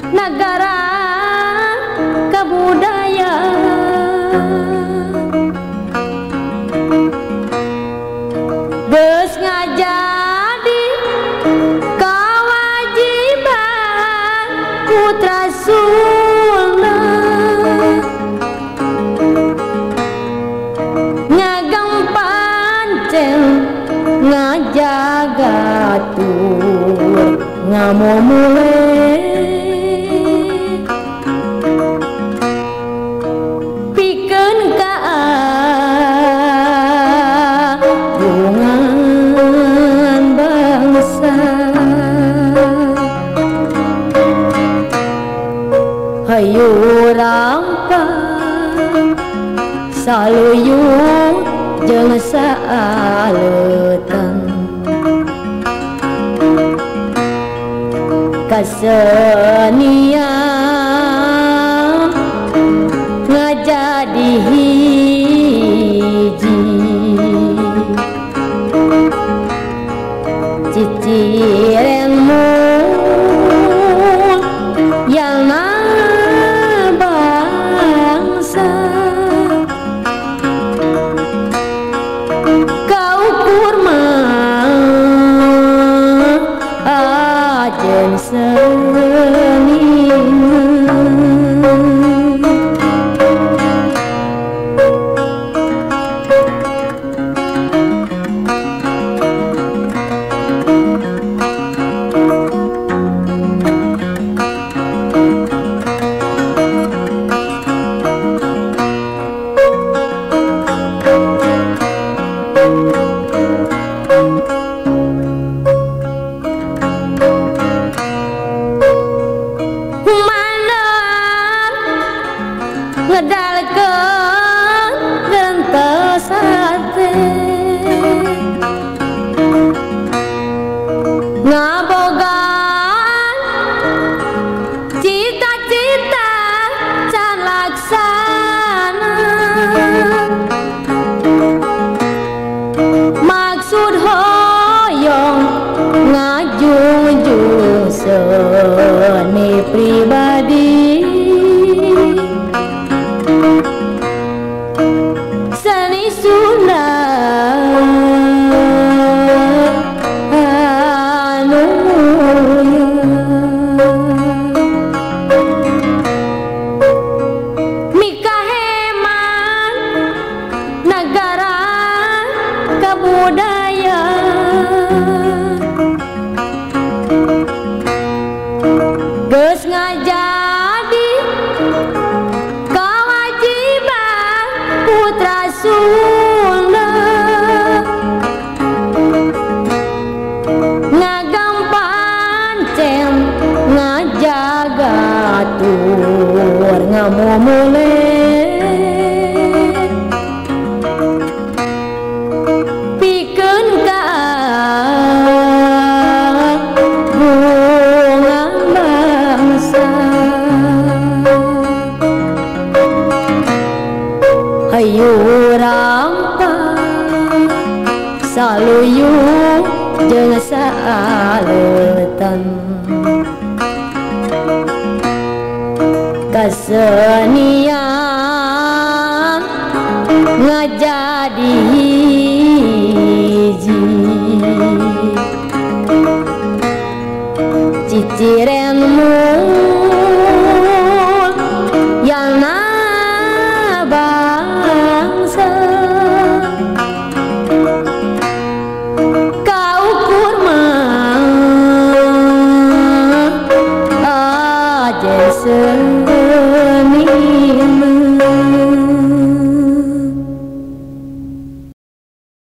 negara kebudayaan geus ngajadi kewajiban putra sulna ngagem pancen ngajaga tur ngamomule pikeun kaagungan bangsa hayu rampang saluyut jeung saaleutan kasenian ngajadi hiji cicirenmu yang bangsa kau kurma ajen seniman ngedalkeun gentes hate ngabogaan cita-cita can laksana maksud hoyong ngajunjung seni pribadi seni Sunda anu mika heman negara kebudayaan geus ngajadi kewajiban putra Sunda ngagem pancen ngajaga tur ngamomule pikeun kaagungan bangsa hayu rampang saluyut jeung saaleutan kasenian ngajadi hiji cicirenmu